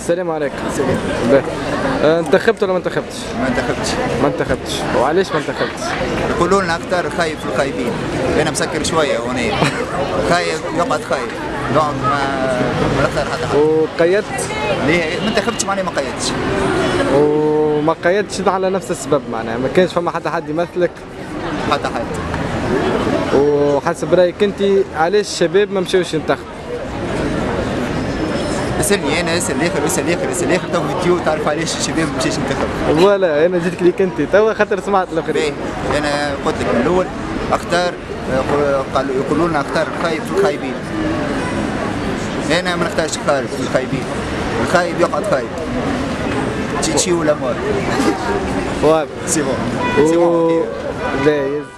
السلام عليكم. سلام. انتخبت ولا ما انتخبتش؟ ما انتخبتش. ما انتخبتش، وعلاش ما انتخبتش؟ يقولوا لنا اختار خايب في الخايبين، انا مسكر شويه هنا خايب يقعد خايب، نقعد ما نختار حتى حد. وقيدت؟ ليه ما انتخبتش معناها ما قيدتش. وما قيدتش على نفس السبب معناها ما كانش فما حد يمثلك؟ حتى حد. وحسب رايك انت علاش الشباب ما مشاوش ينتخبوا؟ اسالني انا، اسال الاخر، اسال الاخر، اسال الاخر، تو فيديو تعرف علاش الشباب ما مشاش ينتخب. ولا انا جيتك ليك انت توا خاطر سمعت الاخرين. انا قلت لك من الاول اختار، قالوا يقولوا لنا اختار الخايب في الخايبين. انا ما نختارش الخايب في الخايبين، الخايب يقعد خايب. تشي ولا مار. واضح. سي بون. باهي.